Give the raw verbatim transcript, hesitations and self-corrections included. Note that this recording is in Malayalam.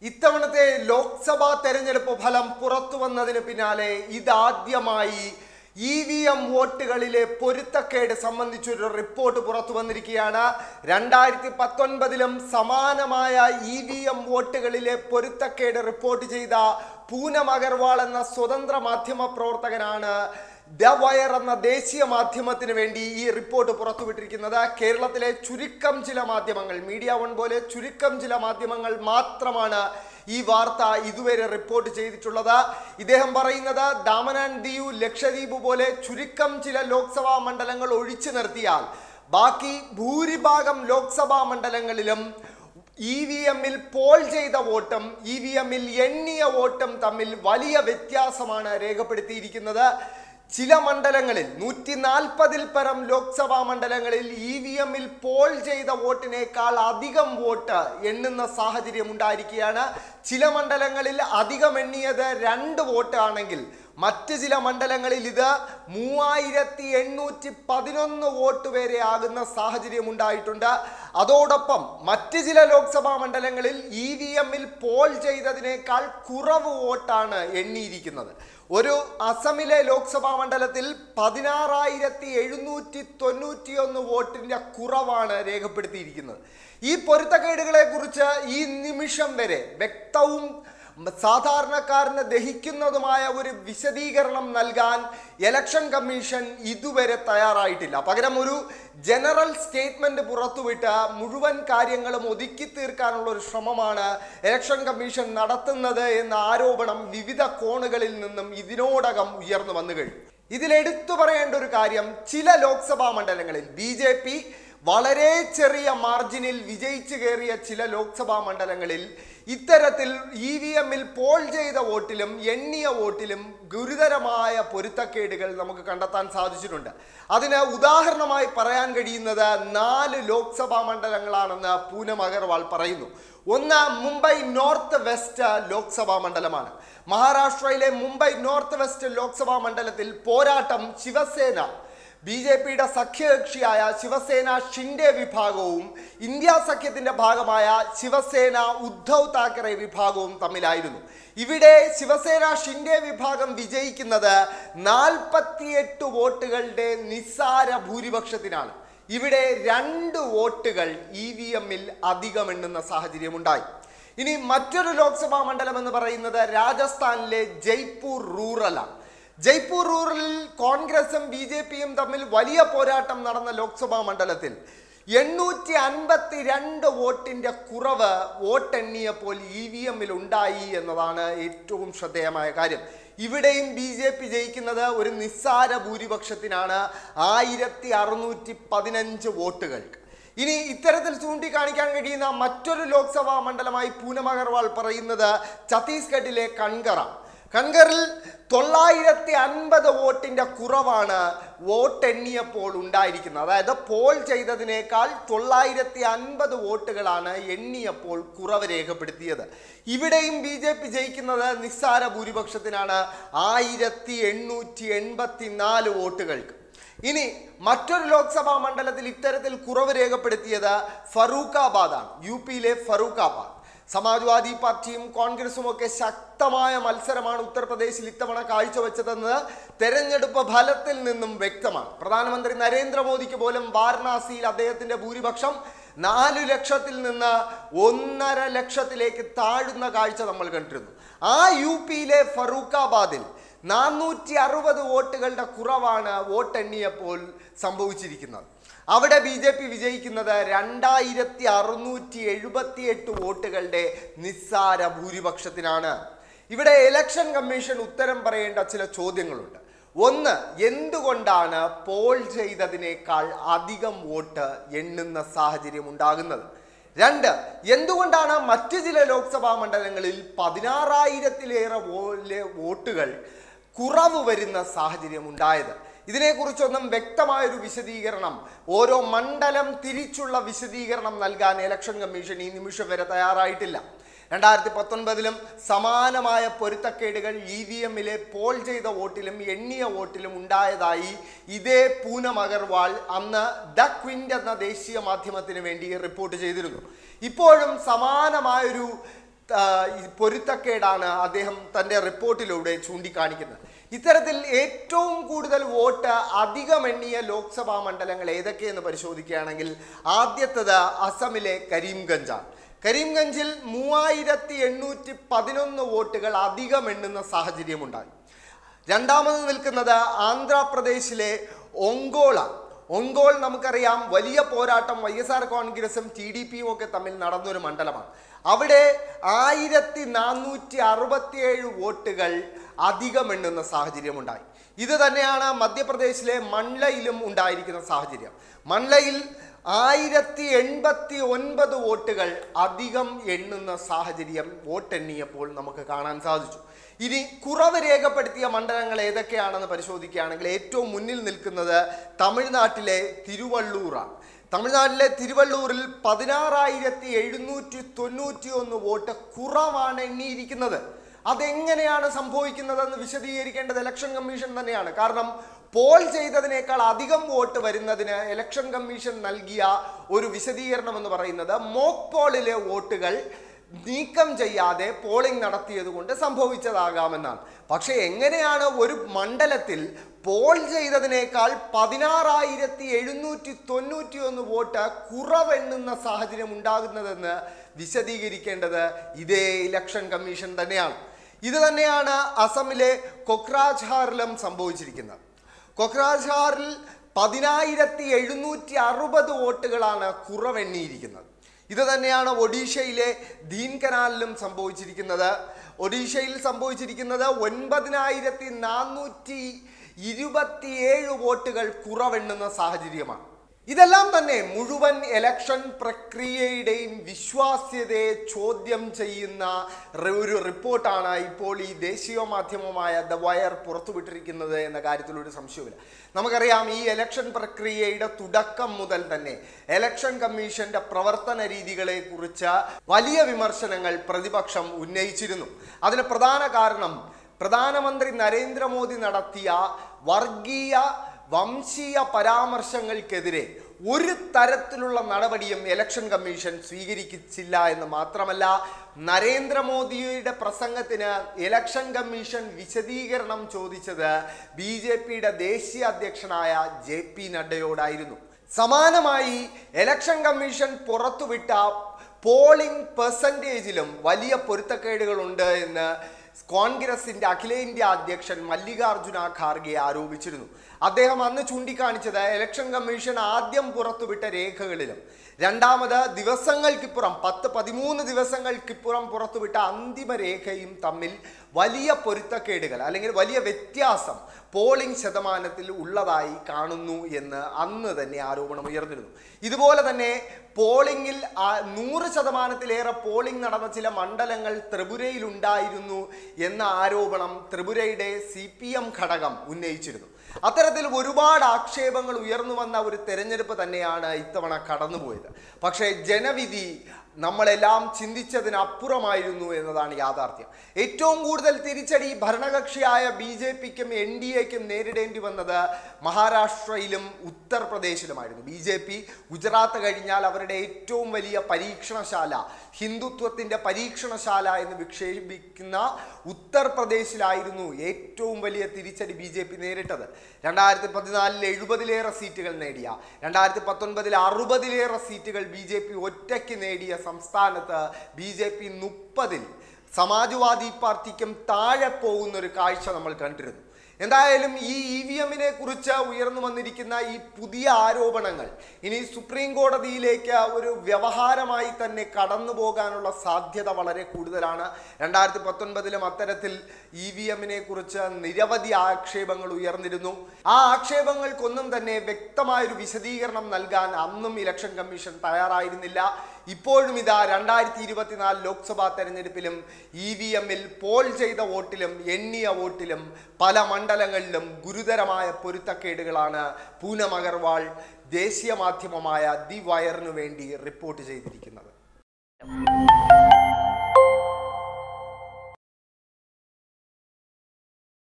ഇത്തവണത്തെ ലോക്സഭാ തെരഞ്ഞെടുപ്പ് ഫലം പുറത്തു വന്നതിന് പിന്നാലെ ഇതാദ്യമായി ഇ വി എം വോട്ടുകളിലെ പൊരുത്തക്കേട് സംബന്ധിച്ചൊരു റിപ്പോർട്ട് പുറത്തു വന്നിരിക്കുകയാണ്. രണ്ടായിരത്തി പത്തൊൻപതിലും സമാനമായ ഇ വി എം വോട്ടുകളിലെ പൊരുത്തക്കേട് റിപ്പോർട്ട് ചെയ്ത പൂനം അഗർവാൾ എന്ന സ്വതന്ത്ര മാധ്യമ പ്രവർത്തകനാണ് ദ വയർ എന്ന ദേശീയ മാധ്യമത്തിന് വേണ്ടി ഈ റിപ്പോർട്ട് പുറത്തുവിട്ടിരിക്കുന്നത്. കേരളത്തിലെ ചുരുക്കം ചില മാധ്യമങ്ങൾ, മീഡിയ വൺ പോലെ ചുരുക്കം ചില മാധ്യമങ്ങൾ മാത്രമാണ് ഈ വാർത്ത ഇതുവരെ റിപ്പോർട്ട് ചെയ്തിട്ടുള്ളത്. ഇദ്ദേഹം പറയുന്നത് ദാമൻ ആൻഡ് ദിയു, ലക്ഷദ്വീപ് പോലെ ചുരുക്കം ചില ലോക്സഭാ മണ്ഡലങ്ങൾ ഒഴിച്ചു നിർത്തിയാൽ ബാക്കി ഭൂരിഭാഗം ലോക്സഭാ മണ്ഡലങ്ങളിലും ഇ വി എമ്മിൽ പോൾ ചെയ്ത വോട്ടും ഇ വി എമ്മിൽ എണ്ണിയ വോട്ടും തമ്മിൽ വലിയ വ്യത്യാസമാണ് രേഖപ്പെടുത്തിയിരിക്കുന്നത്. ചില മണ്ഡലങ്ങളിൽ നൂറ്റി നാൽപ്പതിൽ പരം ലോക്സഭാ മണ്ഡലങ്ങളിൽ ഇ വി എമ്മിൽ പോൾ ചെയ്ത വോട്ടിനേക്കാൾ അധികം വോട്ട് എണ്ണുന്ന സാഹചര്യം ഉണ്ടായിരിക്കുകയാണ്. ചില മണ്ഡലങ്ങളിൽ അധികം എണ്ണിയത് രണ്ട് വോട്ട് ആണെങ്കിൽ മറ്റ് ചില മണ്ഡലങ്ങളിൽ ഇത് മൂവായിരത്തി എണ്ണൂറ്റി പതിനൊന്ന് വോട്ട് വരെ ആകുന്ന സാഹചര്യം ഉണ്ടായിട്ടുണ്ട്. അതോടൊപ്പം മറ്റ് ചില ലോക്സഭാ മണ്ഡലങ്ങളിൽ ഇ വി എമ്മിൽ പോൾ ചെയ്തതിനേക്കാൾ കുറവ് വോട്ടാണ് എണ്ണിയിരിക്കുന്നത്. ഒരു അസമിലെ ലോക്സഭാ മണ്ഡലത്തിൽ പതിനാറായിരത്തി എഴുന്നൂറ്റി തൊണ്ണൂറ്റി ഒന്ന് വോട്ടിൻ്റെ കുറവാണ് രേഖപ്പെടുത്തിയിരിക്കുന്നത്. ഈ പൊരുത്തക്കേടുകളെ കുറിച്ച് ഈ നിമിഷം വരെ വ്യക്തവും സാധാരണക്കാരന് ദഹിക്കുന്നതുമായ ഒരു വിശദീകരണം നൽകാൻ ഇലക്ഷൻ കമ്മീഷൻ ഇതുവരെ തയ്യാറായിട്ടില്ല. പകരം ഒരു ജനറൽ സ്റ്റേറ്റ്മെന്റ് പുറത്തുവിട്ട് മുഴുവൻ കാര്യങ്ങളും ഒതുക്കി തീർക്കാനുള്ള ഒരു ശ്രമമാണ് ഇലക്ഷൻ കമ്മീഷൻ നടത്തുന്നത് എന്ന ആരോപണം വിവിധ കോണുകളിൽ നിന്നും ഇതിനോടകം ഉയർന്നു വന്നു കഴിഞ്ഞു. ഇതിലെടുത്തു പറയേണ്ട ഒരു കാര്യം, ചില ലോക്സഭാ മണ്ഡലങ്ങളിൽ ബി ജെ പി വളരെ ചെറിയ മാർജിനിൽ വിജയിച്ചു കയറിയ ചില ലോക്സഭാ മണ്ഡലങ്ങളിൽ ഇത്തരത്തിൽ ഇ വി എമ്മിൽ പോൾ ചെയ്ത വോട്ടിലും എണ്ണിയ വോട്ടിലും ഗുരുതരമായ പൊരുത്തക്കേടുകൾ നമുക്ക് കണ്ടെത്താൻ സാധിച്ചിട്ടുണ്ട്. അതിന് ഉദാഹരണമായി പറയാൻ കഴിയുന്നത് നാല് ലോക്സഭാ മണ്ഡലങ്ങളാണെന്ന് പൂനം അഗർവാൾ പറയുന്നു. ഒന്ന് മുംബൈ നോർത്ത് വെസ്റ്റ് ലോക്സഭാ മണ്ഡലമാണ്. മഹാരാഷ്ട്രയിലെ മുംബൈ നോർത്ത് വെസ്റ്റ് ലോക്സഭാ മണ്ഡലത്തിൽ പോരാട്ടം ശിവസേന, ബി ജെ പിയുടെ സഖ്യകക്ഷിയായ ശിവസേന ഷിൻഡെ വിഭാഗവും ഇന്ത്യ സഖ്യത്തിന്റെ ഭാഗമായ ശിവസേന ഉദ്ധവ് താക്കറെ വിഭാഗവും തമ്മിലായിരുന്നു. ഇവിടെ ശിവസേന ഷിൻഡെ വിഭാഗം വിജയിക്കുന്നത് നാൽപ്പത്തിയെട്ട് വോട്ടുകളുടെ നിസ്സാര ഭൂരിപക്ഷത്തിനാണ്. ഇവിടെ രണ്ട് വോട്ടുകൾ ഇ വി എമ്മിൽ അധികം എണ്ണുന്ന സാഹചര്യമുണ്ടായി. ഇനി മറ്റൊരു ലോക്സഭാ മണ്ഡലം എന്ന് പറയുന്നത് രാജസ്ഥാനിലെ ജയ്പൂർ റൂറലാണ്. ജയ്പൂർ റൂറലിൽ കോൺഗ്രസും ബി ജെ പിയും തമ്മിൽ വലിയ പോരാട്ടം നടന്ന ലോക്സഭാ മണ്ഡലത്തിൽ എണ്ണൂറ്റി അൻപത്തി രണ്ട് വോട്ടിന്റെ കുറവ് വോട്ടെണ്ണിയപ്പോൾ ഇ വി എമ്മിൽ ഉണ്ടായി എന്നതാണ് ഏറ്റവും ശ്രദ്ധേയമായ കാര്യം. ഇവിടെയും ബി ജെ പി ജയിക്കുന്നത് ഒരു നിസ്സാര ഭൂരിപക്ഷത്തിനാണ്, ആയിരത്തി അറുന്നൂറ്റി പതിനഞ്ച് വോട്ടുകൾക്ക്. ഇനി ഇത്തരത്തിൽ ചൂണ്ടിക്കാണിക്കാൻ കഴിയുന്ന മറ്റൊരു ലോക്സഭാ മണ്ഡലമായി പൂനം അഗർവാൾ പറയുന്നത് ഛത്തീസ്ഗഡിലെ കൺഗറ. കൺഗറിൽ തൊള്ളായിരത്തി അൻപത് വോട്ടിൻ്റെ കുറവാണ് വോട്ടെണ്ണിയപ്പോൾ ഉണ്ടായിരിക്കുന്നത്. അതായത് പോൾ ചെയ്തതിനേക്കാൾ തൊള്ളായിരത്തി അൻപത് വോട്ടുകളാണ് എണ്ണിയപ്പോൾ കുറവ് രേഖപ്പെടുത്തിയത്. ഇവിടെയും ബി ജെ പി ജയിക്കുന്നത് നിസ്സാര ഭൂരിപക്ഷത്തിനാണ്, ആയിരത്തി എണ്ണൂറ്റി എൺപത്തി നാല് വോട്ടുകൾക്ക്. ഇനി മറ്റൊരു ലോക്സഭാ മണ്ഡലത്തിൽ ഇത്തരത്തിൽ കുറവ് രേഖപ്പെടുത്തിയത് ഫറൂഖാബാദാണ്, യു പിയിലെ ഫറൂഖാബാദ്. സമാജ്വാദി പാർട്ടിയും കോൺഗ്രസും ഒക്കെ ശക്തമായ മത്സരമാണ് ഉത്തർപ്രദേശിൽ ഇത്തവണ കാഴ്ചവെച്ചതെന്ന് തെരഞ്ഞെടുപ്പ് ഫലത്തിൽ നിന്നും വ്യക്തമാണ്. പ്രധാനമന്ത്രി നരേന്ദ്രമോദിക്ക് പോലും വാരണാസിയിൽ അദ്ദേഹത്തിന്റെ ഭൂരിപക്ഷം നാലു ലക്ഷത്തിൽ നിന്ന് ഒന്നര ലക്ഷത്തിലേക്ക് താഴുന്ന കാഴ്ച നമ്മൾ കണ്ടിരുന്നു. ആ യു പിയിലെ ഫറൂഖാബാദിൽ നാനൂറ്റി അറുപത് വോട്ടുകളുടെ കുറവാണ് വോട്ടെണ്ണിയപ്പോൾ സംഭവിച്ചിരിക്കുന്നത്. അവിടെ ബി ജെ പി വിജയിക്കുന്നത് രണ്ടായിരത്തി അറുന്നൂറ്റി എഴുപത്തി എട്ട് വോട്ടുകളുടെ നിസ്സാര ഭൂരിപക്ഷത്തിനാണ്. ഇവിടെ ഇലക്ഷൻ കമ്മീഷൻ ഉത്തരം പറയേണ്ട ചില ചോദ്യങ്ങളുണ്ട്. ഒന്ന്, എന്തുകൊണ്ടാണ് പോൾ ചെയ്തതിനേക്കാൾ അധികം വോട്ട് എണ്ണുന്ന സാഹചര്യം ഉണ്ടാകുന്നത്? രണ്ട്, എന്തുകൊണ്ടാണ് മറ്റു ചില ലോക്സഭാ മണ്ഡലങ്ങളിൽ പതിനാറായിരത്തിലേറെ വോട്ടുകൾ കുറവ് വരുന്ന സാഹചര്യം ഉണ്ടായത്? ഇതിനെക്കുറിച്ചൊന്നും വ്യക്തമായൊരു വിശദീകരണം, ഓരോ മണ്ഡലം തിരിച്ചുള്ള വിശദീകരണം നൽകാൻ ഇലക്ഷൻ കമ്മീഷൻ ഈ നിമിഷം വരെ തയ്യാറായിട്ടില്ല. രണ്ടായിരത്തി പത്തൊൻപതിലും സമാനമായ പൊരുത്തക്കേടുകൾ ഇ വി എമ്മിലെ പോൾ ചെയ്ത വോട്ടിലും എണ്ണിയ വോട്ടിലും ഉണ്ടായതായി ഇതേ പൂനം അഗർവാൾ അന്ന് ദ ക്വിൻ്റ് എന്ന ദേശീയ മാധ്യമത്തിന് വേണ്ടി റിപ്പോർട്ട് ചെയ്തിരുന്നു. ഇപ്പോഴും സമാനമായൊരു പൊരുത്തക്കേടാണ് അദ്ദേഹം തൻ്റെ റിപ്പോർട്ടിലൂടെ ചൂണ്ടിക്കാണിക്കുന്നത്. ഇത്തരത്തിൽ ഏറ്റവും കൂടുതൽ വോട്ട് അധികമെണ്ണിയ ലോക്സഭാ മണ്ഡലങ്ങൾ ഏതൊക്കെയെന്ന് പരിശോധിക്കുകയാണെങ്കിൽ ആദ്യത്തേത് അസമിലെ കരീംഗഞ്ചാണ്. കരീംഗഞ്ചിൽ മൂവായിരത്തി എണ്ണൂറ്റി പതിനൊന്ന് വോട്ടുകൾ അധികം എണ്ണുന്ന സാഹചര്യമുണ്ടായി. രണ്ടാമത് നിൽക്കുന്നത് ആന്ധ്രാപ്രദേശിലെ ഒങ്കോള. ഒങ്കോൾ നമുക്കറിയാം, വലിയ പോരാട്ടം വൈ എസ് ആർ കോൺഗ്രസും ടി ഡി പിയും ഒക്കെ തമ്മിൽ നടന്നൊരു മണ്ഡലമാണ്. അവിടെ ആയിരത്തി നാനൂറ്റി അറുപത്തിയേഴ് വോട്ടുകൾ അധികം എണ്ണുന്ന സാഹചര്യമുണ്ടായി. ഇത് തന്നെയാണ് മധ്യപ്രദേശിലെ മണ്ഡലയിലും ഉണ്ടായിരിക്കുന്ന സാഹചര്യം. മണ്ഡലയിൽ ആയിരത്തി എൺപത്തി ഒൻപത് വോട്ടുകൾ അധികം എണ്ണുന്ന സാഹചര്യം വോട്ടെണ്ണിയപ്പോൾ നമുക്ക് കാണാൻ സാധിച്ചു. ഇനി കുറവ് രേഖപ്പെടുത്തിയ മണ്ഡലങ്ങൾ ഏതൊക്കെയാണെന്ന് പരിശോധിക്കുകയാണെങ്കിൽ ഏറ്റവും മുന്നിൽ നിൽക്കുന്നത് തമിഴ്നാട്ടിലെ തിരുവള്ളൂറാണ്. തമിഴ്നാട്ടിലെ തിരുവള്ളൂരിൽ പതിനാറായിരത്തി എഴുന്നൂറ്റി തൊണ്ണൂറ്റി ഒന്ന് വോട്ട് കുറവാണ് എണ്ണിയിരിക്കുന്നത്. അതെങ്ങനെയാണ് സംഭവിക്കുന്നതെന്ന് വിശദീകരിക്കേണ്ടത് ഇലക്ഷൻ കമ്മീഷൻ തന്നെയാണ്. കാരണം പോൾ ചെയ്തതിനേക്കാൾ അധികം വോട്ട് വരുന്നതിന് ഇലക്ഷൻ കമ്മീഷൻ നൽകിയ ഒരു വിശദീകരണം എന്ന് പറയുന്നത് മോക്ക് പോളിലെ വോട്ടുകൾ നീക്കം ചെയ്യാതെ പോളിംഗ് നടത്തിയത് കൊണ്ട് സംഭവിച്ചതാകാമെന്നാണ്. പക്ഷെ എങ്ങനെയാണ് ഒരു മണ്ഡലത്തിൽ പോൾ ചെയ്തതിനേക്കാൾ പതിനാറായിരത്തി എഴുന്നൂറ്റി തൊണ്ണൂറ്റി ഒന്ന് വോട്ട് കുറവെണ്ണുന്ന സാഹചര്യം ഉണ്ടാകുന്നതെന്ന് വിശദീകരിക്കേണ്ടത് ഇതേ ഇലക്ഷൻ കമ്മീഷൻ തന്നെയാണ്. ഇത് തന്നെയാണ് അസമിലെ കൊക്രാഝാറിലും സംഭവിച്ചിരിക്കുന്നത്. കൊക്രാഝാറിൽ പതിനായിരത്തി എഴുന്നൂറ്റി അറുപത് വോട്ടുകളാണ് കുറവെണ്ണിയിരിക്കുന്നത്. ഇത് തന്നെയാണ് ഒഡീഷയിലെ ദീൻകനാലിലും സംഭവിച്ചിരിക്കുന്നത്. ഒഡീഷയിൽ സംഭവിച്ചിരിക്കുന്നത് ഒൻപതിനായിരത്തി നാനൂറ്റി ഇരുപത്തിയേഴ് വോട്ടുകൾ കുറവെണ്ണുന്ന സാഹചര്യമാണ്. ഇതെല്ലാം തന്നെ മുഴുവൻ ഇലക്ഷൻ പ്രക്രിയയുടെയും വിശ്വാസ്യതയെ ചോദ്യം ചെയ്യുന്ന ഒരു റിപ്പോർട്ടാണ് ഇപ്പോൾ ഈ ദേശീയ മാധ്യമമായ ദ വയർ പുറത്തുവിട്ടിരിക്കുന്നത് എന്ന കാര്യത്തിൽ ഒരു സംശയമില്ല. നമുക്കറിയാം, ഈ ഇലക്ഷൻ പ്രക്രിയയുടെ തുടക്കം മുതൽ തന്നെ ഇലക്ഷൻ കമ്മീഷന്റെ പ്രവർത്തന രീതികളെ കുറിച്ച് വലിയ വിമർശനങ്ങൾ പ്രതിപക്ഷം ഉന്നയിച്ചിരുന്നു. അതിന് പ്രധാന കാരണം പ്രധാനമന്ത്രി നരേന്ദ്രമോദി നടത്തിയ വർഗീയ വംശീയ പരാമർശങ്ങൾക്കെതിരെ ഒരു തരത്തിലുള്ള നടപടിയും ഇലക്ഷൻ കമ്മീഷൻ സ്വീകരിച്ചില്ല എന്ന് മാത്രമല്ല, നരേന്ദ്രമോദിയുടെ പ്രസംഗത്തിന് ഇലക്ഷൻ കമ്മീഷൻ വിശദീകരണം ചോദിച്ചത് ബി ജെ പിയുടെ ദേശീയ അധ്യക്ഷനായ ജെ പി നഡ്ഡയോടായിരുന്നു. സമാനമായി ഇലക്ഷൻ കമ്മീഷൻ പുറത്തുവിട്ട പോളിംഗ് പെർസെൻറ്റേജിലും വലിയ പൊരുത്തക്കേടുകളുണ്ട് എന്ന് കോൺഗ്രസിന്റെ അഖിലേന്ത്യാ അധ്യക്ഷൻ മല്ലികാർജുന ഖാർഗെ ആരോപിച്ചിരുന്നു. അദ്ദേഹം അന്ന് ചൂണ്ടിക്കാണിച്ചത് ഇലക്ഷൻ കമ്മീഷൻ ആദ്യം പുറത്തുവിട്ട രേഖകളിലും രണ്ടാമത് ദിവസങ്ങൾക്കിപ്പുറം പത്ത് പതിമൂന്ന് ദിവസങ്ങൾക്കിപ്പുറം പുറത്തുവിട്ട അന്തിമ രേഖയും തമ്മിൽ വലിയ പൊരുത്തക്കേടുകൾ അല്ലെങ്കിൽ വലിയ വ്യത്യാസം പോളിംഗ് ശതമാനത്തിൽ ഉള്ളതായി കാണുന്നു എന്ന് അന്ന് തന്നെ ആരോപണം ഉയർന്നിരുന്നു. ഇതുപോലെ തന്നെ പോളിംഗിൽ നൂറ് ശതമാനത്തിലേറെ പോളിംഗ് നടന്ന ചില മണ്ഡലങ്ങൾ ത്രിപുരയിൽ ഉണ്ടായിരുന്നു എന്ന ആരോപണം ത്രിപുരയുടെ സി പി എം ഘടകം ഉന്നയിച്ചിരുന്നു. അത്തരത്തിൽ ഒരുപാട് ആക്ഷേപങ്ങൾ ഉയർന്നു വന്ന ഒരു തെരഞ്ഞെടുപ്പ് തന്നെയാണ് ഇത്തവണ കടന്നുപോയത്. പക്ഷേ ജനവിധി നമ്മളെല്ലാം ചിന്തിച്ചതിനപ്പുറമായിരുന്നു എന്നതാണ് യാഥാർത്ഥ്യം. ഏറ്റവും കൂടുതൽ തിരിച്ചടി ഭരണകക്ഷിയായ ബി ജെ പിക്കും എൻ ഡി എക്കും നേരിടേണ്ടി വന്നത് മഹാരാഷ്ട്രയിലും ഉത്തർപ്രദേശിലുമായിരുന്നു. ബി ജെ പി ഗുജറാത്ത് കഴിഞ്ഞാൽ അവരുടെ ഏറ്റവും വലിയ പരീക്ഷണശാല, ഹിന്ദുത്വത്തിൻ്റെ പരീക്ഷണശാല എന്ന് വിക്ഷേപിക്കുന്ന ഉത്തർപ്രദേശിലായിരുന്നു ഏറ്റവും വലിയ തിരിച്ചടി ബി ജെ പി നേരിട്ടത്. രണ്ടായിരത്തി പതിനാലിൽ എഴുപതിലേറെ സീറ്റുകൾ നേടിയ, രണ്ടായിരത്തി പത്തൊൻപതിൽ അറുപതിലേറെ സീറ്റുകൾ ബി ജെ പി ഒറ്റയ്ക്ക് നേടിയ സംസ്ഥാനത്ത് ബി ജെ പി മുപ്പതിൽ സമാജ്വാദി പാർട്ടിക്കും താഴെ പോകുന്ന ഒരു കാഴ്ച നമ്മൾ കണ്ടിരുന്നു. എന്തായാലും ഈ ഇ വി എമ്മിനെ കുറിച്ച് ഉയർന്നു വന്നിരിക്കുന്ന ഈ പുതിയ ആരോപണങ്ങൾ ഇനി സുപ്രീം കോടതിയിലേക്ക് ഒരു വ്യവഹാരമായി തന്നെ കടന്നു പോകാനുള്ള സാധ്യത വളരെ കൂടുതലാണ്. രണ്ടായിരത്തി പത്തൊൻപതിലും അത്തരത്തിൽ ഇ വി എമ്മിനെ കുറിച്ച് നിരവധി ആക്ഷേപങ്ങൾ ഉയർന്നിരുന്നു. ആ ആക്ഷേപങ്ങൾക്കൊന്നും തന്നെ വ്യക്തമായൊരു വിശദീകരണം നൽകാൻ അന്നും ഇലക്ഷൻ കമ്മീഷൻ തയ്യാറായിരുന്നില്ല. ഇപ്പോഴും ഇതാ രണ്ടായിരത്തി ഇരുപത്തിനാല് ലോക്സഭാ തെരഞ്ഞെടുപ്പിലും ഇ വി എമ്മിൽ പോൾ ചെയ്ത വോട്ടിലും എണ്ണിയ വോട്ടിലും പല മണ്ഡലങ്ങളിലും ഗുരുതരമായ പൊരുത്തക്കേടുകളാണ് പൂനം അഗർവാൾ ദേശീയ മാധ്യമമായ ദി വയറിനു വേണ്ടി റിപ്പോർട്ട് ചെയ്തിരിക്കുന്നത്.